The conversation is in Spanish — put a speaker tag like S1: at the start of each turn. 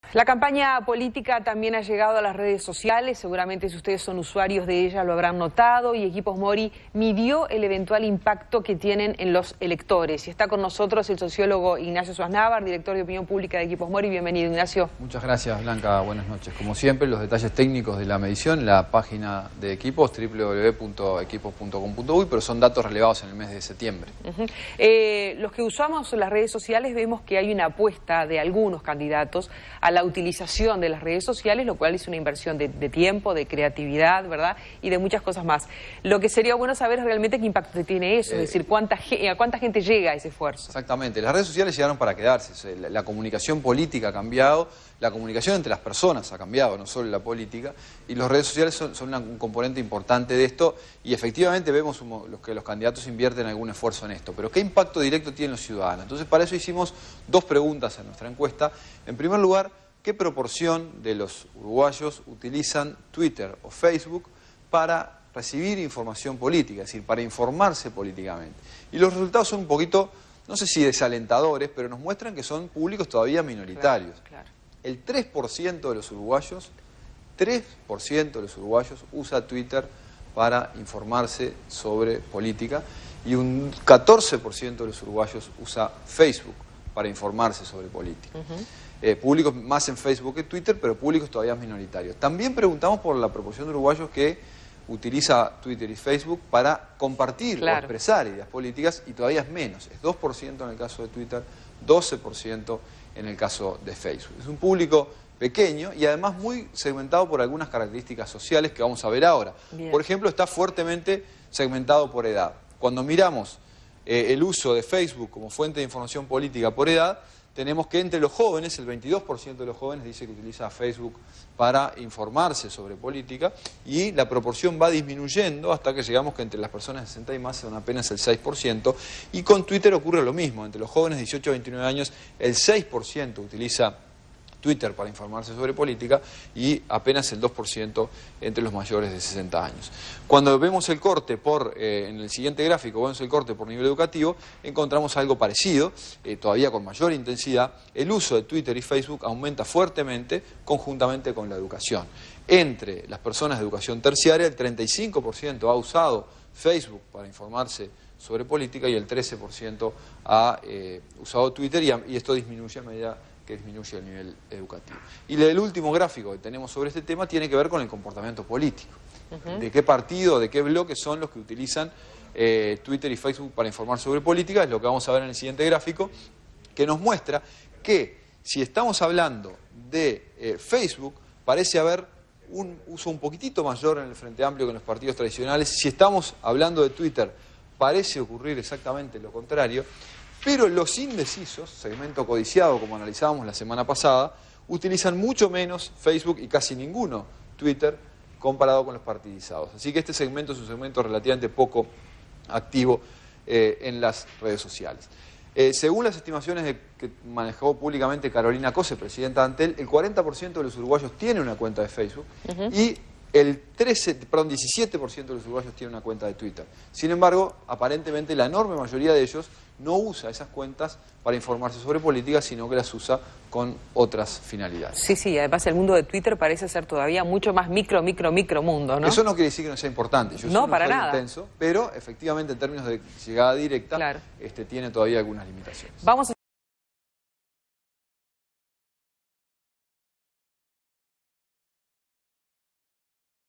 S1: La campaña política también ha llegado a las redes sociales, seguramente si ustedes son usuarios de ella lo habrán notado, y Equipos Mori midió el eventual impacto que tienen en los electores. Y está con nosotros el sociólogo Ignacio Suaznavar, director de Opinión Pública de Equipos Mori. Bienvenido, Ignacio.
S2: Muchas gracias, Blanca. Buenas noches. Como siempre, los detalles técnicos de la medición, la página de Equipos, www.equipos.com.uy, pero son datos relevados en el mes de septiembre.
S1: Los que usamos las redes sociales vemos que hay una apuesta de algunos candidatos a la utilización de las redes sociales, lo cual es una inversión de tiempo, de creatividad, ¿verdad? Y de muchas cosas más. Lo que sería bueno saber es realmente qué impacto tiene eso, es decir, a cuánta gente llega ese esfuerzo.
S2: Exactamente. Las redes sociales llegaron para quedarse. La comunicación política ha cambiado, la comunicación entre las personas ha cambiado, no solo la política, y las redes sociales son un componente importante de esto, y efectivamente vemos que los candidatos invierten algún esfuerzo en esto. Pero ¿qué impacto directo tienen los ciudadanos? Entonces, para eso hicimos dos preguntas en nuestra encuesta. En primer lugar, ¿qué proporción de los uruguayos utilizan Twitter o Facebook para recibir información política, es decir, para informarse políticamente? Y los resultados son un poquito, no sé si desalentadores, pero nos muestran que son públicos todavía minoritarios.
S1: Claro.
S2: El 3% de los uruguayos, usa Twitter para informarse sobre política, y un 14% de los uruguayos usa Facebook para informarse sobre política. Públicos más en Facebook que Twitter, pero públicos todavía minoritarios. También preguntamos por la proporción de uruguayos que utiliza Twitter y Facebook para compartir o expresar ideas políticas, y todavía es menos. Es 2% en el caso de Twitter, 12% en el caso de Facebook. Es un público pequeño y además muy segmentado por algunas características sociales que vamos a ver ahora. Bien. Por ejemplo, está fuertemente segmentado por edad. Cuando miramos el uso de Facebook como fuente de información política por edad, tenemos que entre los jóvenes, el 22% de los jóvenes dice que utiliza Facebook para informarse sobre política, y la proporción va disminuyendo hasta que llegamos que entre las personas de 60 y más son apenas el 6%, y con Twitter ocurre lo mismo. Entre los jóvenes de 18 a 29 años, el 6% utiliza Twitter para informarse sobre política, y apenas el 2% entre los mayores de 60 años. Cuando vemos el corte en el siguiente gráfico, vemos el corte por nivel educativo, encontramos algo parecido, todavía con mayor intensidad. El uso de Twitter y Facebook aumenta fuertemente conjuntamente con la educación. Entre las personas de educación terciaria, el 35% ha usado Facebook para informarse sobre política, y el 13% ha usado Twitter, y esto disminuye a medida que disminuye el nivel educativo. Y el último gráfico que tenemos sobre este tema tiene que ver con el comportamiento político. De qué partido, de qué bloque son los que utilizan Twitter y Facebook para informar sobre política, es lo que vamos a ver en el siguiente gráfico, que nos muestra que si estamos hablando de Facebook, parece haber un uso un poquitito mayor en el Frente Amplio que en los partidos tradicionales. Si estamos hablando de Twitter, parece ocurrir exactamente lo contrario. Pero los indecisos, segmento codiciado como analizábamos la semana pasada, utilizan mucho menos Facebook y casi ninguno Twitter comparado con los partidizados. Así que este segmento es un segmento relativamente poco activo en las redes sociales. Según las estimaciones que manejó públicamente Carolina Cose, presidenta de Antel, el 40% de los uruguayos tiene una cuenta de Facebook, y el 17% de los uruguayos tiene una cuenta de Twitter. Sin embargo, aparentemente la enorme mayoría de ellos no usa esas cuentas para informarse sobre política, sino que las usa con otras finalidades.
S1: Sí, además el mundo de Twitter parece ser todavía mucho más micro mundo, ¿no?
S2: Eso no quiere decir que no sea importante. Yo
S1: no, para nada.
S2: Intenso, pero efectivamente en términos de llegada directa, tiene todavía algunas limitaciones.
S1: Vamos a